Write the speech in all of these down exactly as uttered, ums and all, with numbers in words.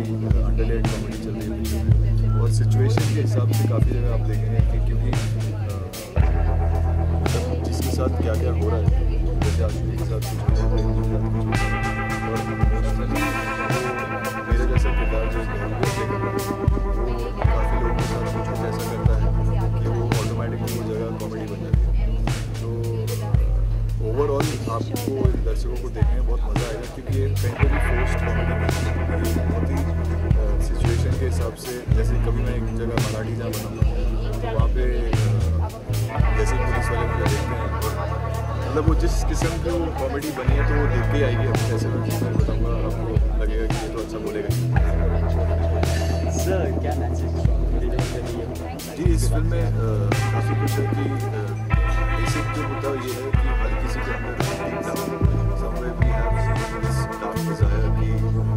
अंडरलेड comedy चल रही है और सिचुएशन के हिसाब से काफ़ी जगह आप देखेंगे कि क्योंकि मतलब जिसके साथ क्या क्या हो रहा है, जैसे आशुतोष के साथ कुछ हो रहा है और इमोशनली मेरे जैसा किरदार जो प्ले कर रहा है वो काफ़ी लोगों के साथ कुछ कुछ ऐसा करता है कि वो ऑटोमेटिकली वो जगह कॉमेडी बन जाती है। तो ओवरऑल आपको दर्शकों को देखने में बहुत मज़ा आएगा क्योंकि ये कहीं पर भी फोर्स्ड कॉमेडी नहीं है, बहुत ही सिचुएशन के हिसाब से। जैसे कभी मैं एक जगह मराठी जहाँ बनाऊँगा तो वहाँ पे जैसे पुलिस वाले मुझे देखते हैं मतलब वो जिस किस्म की वो कॉमेडी बनी है तो वो देख के आएगी। अब जैसे मैं बताऊँगा आपको लगेगा कि ये तो अच्छा बोलेगा। सर क्या मैसेज जी इस फिल्म में काफ़ी कुछ है कि बेसिक जो मुद्दा ये है कि हर किसी के अंदर somewhere we have this dark desire कि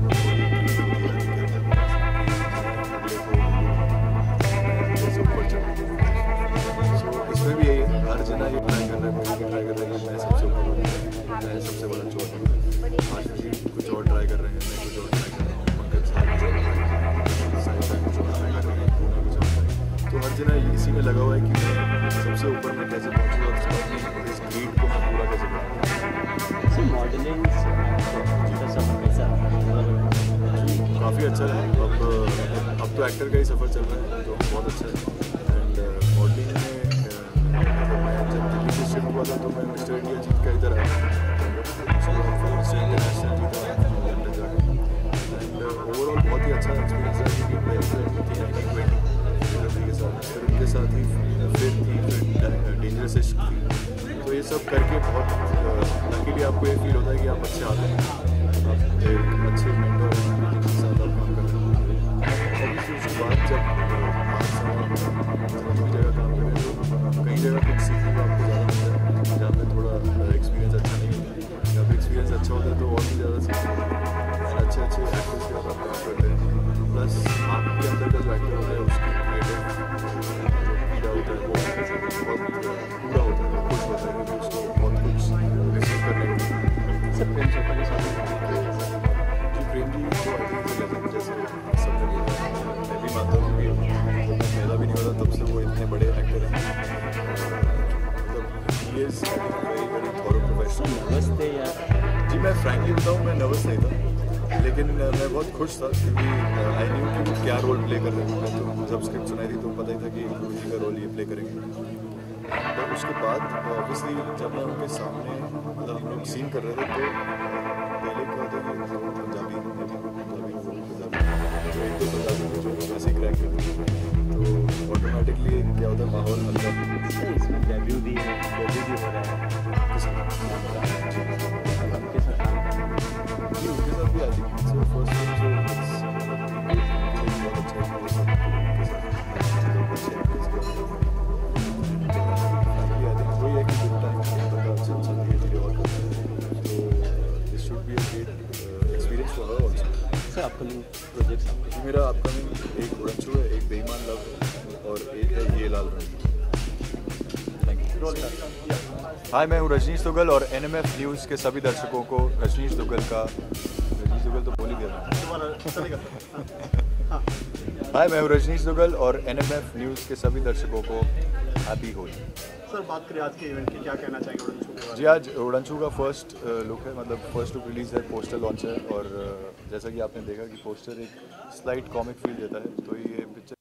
अगले को जैसे ऊपर चढ़े। सो इसमें भी यही है, हर जना ये ट्राई कर रहा है, कोई भी ट्राई कर रहा है कि मैं सबसे ऊपर हूँ, मैं सबसे बड़ा चोट हूँ। आज भी कुछ और ट्राई कर रहे हैं, मैं कुछ और ट्राई कर रहा हूँ, पंकज साहब कुछ और ट्राई कर रहे हैं, साइड साइड कुछ और ट्राई कर रहे हैं, ब्रूना कुछ और ट्राई। तो हर जना इसी में लगा हुआ है कि मैं सबसे ऊपर मैं कैसे पहुँचूँ और अपनी इस ग्रीड को मैं पूरा कैसे करूँ। मॉडलिंग काफ़ी अच्छा है। अब अब तो एक्टर का ही सफ़र चल रहा है तो बहुत अच्छा है। एंड मॉडलिंग में मतलब मैं जब दिल्ली से शिफ्ट हुआ था तो मैं मिस्टर इंडिया जीत कर इधर आया, उसके बाद फिर मिस्टर इंटरनेशनल जीता लंदन जाकर। एंड ओवरऑल बहुत ही अच्छा एक्सपीरियंस रहा क्योंकि पहले फिल्म थी नाइनटीन ट्वेंटी के साथ, फिर उनके साथ ही फिर थी फिर डेंजरस इश्क थी। तो ये सब करके बहुत लकीली आपको ये फील होता है कि आप अच्छे आते हैं, आप एक अच्छे मेंटर जिनके साथ आप काम कर रहे हैं। ऑब्वियसली उसके बाद जब पाँच साल दूसरी जगह काम करें तो कई जगह कुछ सीखने को आपको ज़्यादा मिलता है जहाँ पे थोड़ा एक्सपीरियंस अच्छा नहीं होता है। जहाँ पे एक्सपीरियंस अच्छा होता है तो और भी ज़्यादा सीखते हैं, अच्छे अच्छे एक्टर्स के साथ आप काम करते हैं। प्लस आपके अंदर का जो एक्टर होता है उसकी क्रिएटिव कीड़ा होता है वो बहुत पूरा होता है, खुश होता है क्योंकि उसको बहुत कुछ रिसीव करने को सब प्रेम चोपड़ा के साथ जी प्रेम जी तो आई थिंक जैसे सबने बोला मैं भी मानता हूँ कि पहला भी नहीं होता तब से वो इतने बड़े एक्टर हैं। मतलब ये very very thorough professional. Nervous थे यार? जी मैं फ्रैंकली बताऊँ मैं नर्वस नहीं था लेकिन मैं बहुत खुश था क्योंकि आई न्यू कि वो क्या रोल प्ले कर रहे थे। मैं तो जब स्क्रिप्ट सुनाई थी तो पता ही था कि गुरु जी का रोल ये प्ले करेंगे। तो उसके बाद ऑब्वियसली जब मैं उनके सामने मतलब हम लोग सीन कर रहे थे तो पहले क्या होता है कि पंजाबी पंजाबी पंजाबी तो एक दो पंजाबी में जो वैसे क्रैक करते हैं तो ऑटोमेटिकली क्या होता है माहौल हल्का। इसमें डेब्यू भी है, डेब्यू भी हो रहा है किसका उनके साथ जी उनके साथ भी आई थी सो फर्स्ट टाइम जो बहुत अच्छा है वो सब उनके साथ अच्छे एक्टर्स के वही है कि दिन टाइम बंदा अच्छा अच्छा धीरे धीरे और करता है तो this should be a great experience for her also. Sir upcoming projects आपके? मेरा अपकमिंग एक उड़नछू है, एक बेईमान लव है और एक है ये लाल रंग। Thank you. हाय मैं हूँ रजनीश दुग्गल और एन एम एफ न्यूज़ के सभी दर्शकों को रजनीश दुग्गल का रजनीश दुग्गल तो बोल ही दिया हाय मैं हूँ रजनीश दुग्गल और एन एम एफ न्यूज़ के सभी दर्शकों को हैप्पी होली। सर बात करें आज के इवेंट की, क्या कहना चाहेंगे उड़नछू के बारे में? जी आज उड़नछू का फर्स्ट लुक है, मतलब फर्स्ट लुक रिलीज़ है, पोस्टर लॉन्च है और जैसा कि आपने देखा कि पोस्टर एक स्लाइट कॉमिक फील देता है तो ये पिक्चर